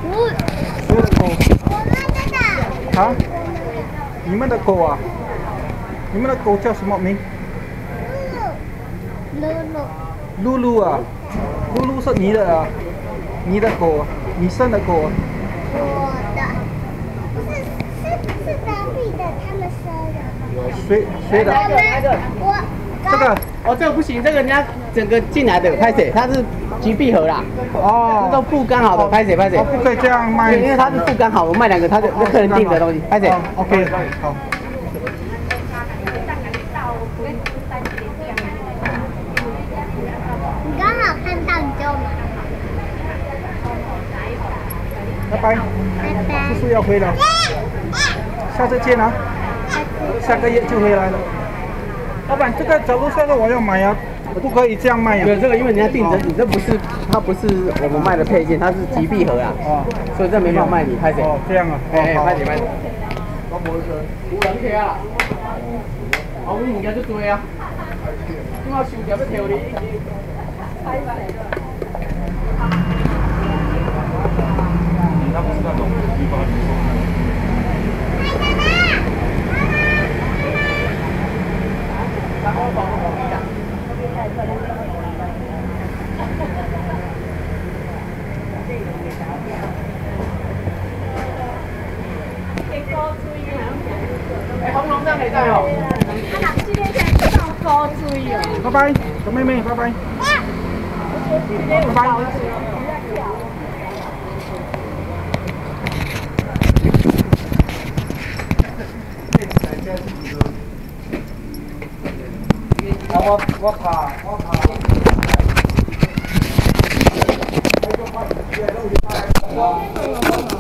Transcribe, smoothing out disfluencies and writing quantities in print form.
谁的狗？啊？你们的狗啊？你们的狗叫什么名？露露啊，露露是你的啊，你的狗啊，你生的狗啊。 我的，是当地的，他们生的。 谁的？ 我这个哦，这个不行，这个人家整个进来的，拍谁？它是橘闭合啦。 哦， 这都不刚好的，拍谁？ 哦，不可以这样卖。 因为它是不刚好，我卖2个，它是客人订的东西，拍谁 ？OK， 好。 你刚好看到你就买。 拜拜。 拜拜。 叔叔要回来，下次见啊。下个月就回来了。老板，这个假如说是我要买啊，不可以这样卖啊。 有这个，因为人家订整体，这不是它不是我们卖的配件，它是集闭合啊。哦。所以这没办法卖你，拍谁？ 哦，这样啊。 哎，拍谁？我无错，有人客啊。后面物件就多啊。今仔收条要挑你。 他不是那种地方。 红龙站可以在哦。 拜拜，小妹妹，拜拜。拜拜。我怕。